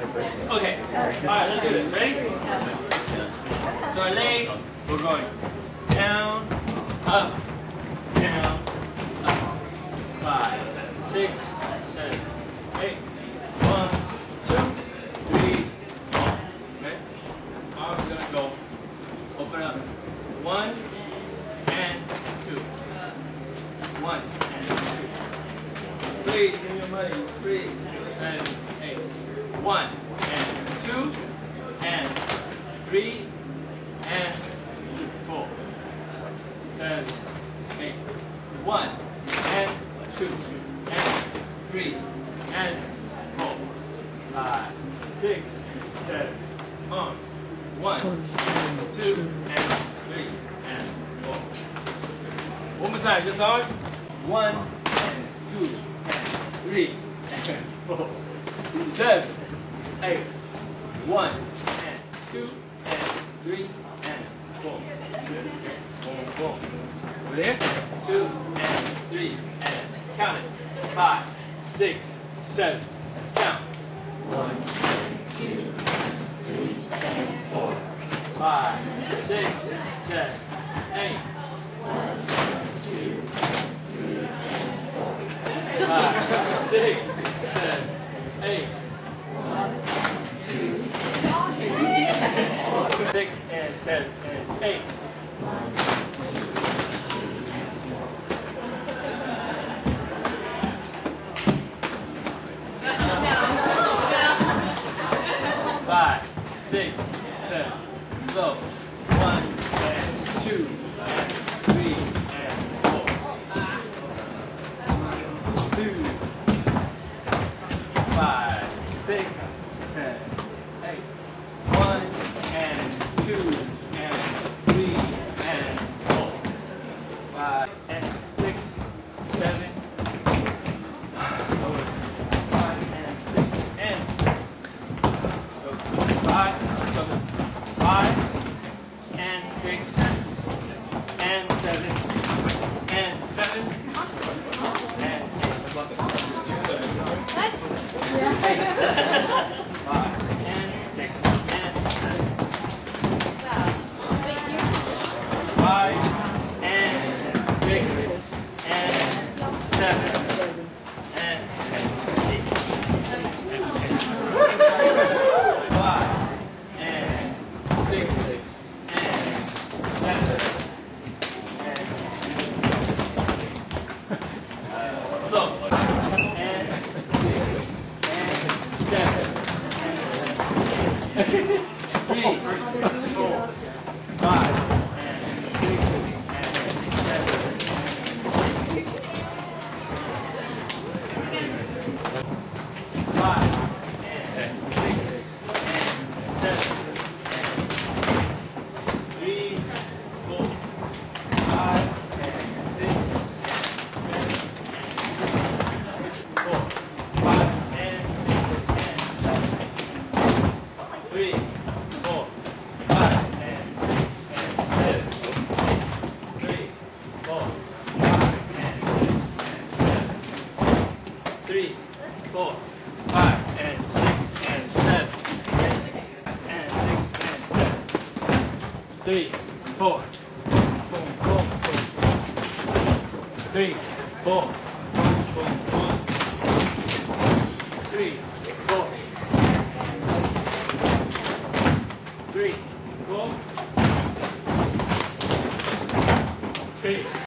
Okay. Alright, let's do this. Ready? So our leg, we're going down, up, down, up. 5, 6, 7, 8. 1, 2, 3, 4. Okay? Arms are gonna go. Open up. 1 and 2. 1 and 2. 3. Give me your money. 3, 7, 8. 1 and 2 and 3 and 4, 7, 8. 1 and 2 and 3 and 4, 5, 6, 7. 1, 2 and 3 and 4. One more time, just on. 1 and 2 and 3 and 4, 7, 8. 1 and 2 and 3 and 4. Okay. Boom. Over there. 2 and 3 and count it. 5, 6, 7. Count. 1, 2, 3, 4, 5, 6, 7, 8. 1, 2, 3, 4, 5, 6, 7, 8. 6 and 7 and 8. 5, 6, 7. Slow. 1 and 2 and 3 and 4. 2, 5, 6, 7, 8. 1 and 2 and 3 and 4. 5 and 6, 7. 5 and 6 and 7. So 5 and 6 and 7 and 7 and 8. What? 5 and 6 and 7. Wow. Wait, you're 5 and 6 and 7 and 8. 5 and 6 and 7 and slow. And 6 and 7 and 3, 4, 5 and 6 and 7 and 5 and 6 and 7 and 3, 4, 5 and 6 and 7 and 4, 5 and 6 and 7. 3, 4, 5 and 6 and 7. 3, 4, 5 and 6 and 7. 3, 4, 5 and 6 and 7. And 6 and 7. 3, 4. Boom, boom, boom. 3, 4. Boom, boom, boom. 3, 4. 3, 4. 3.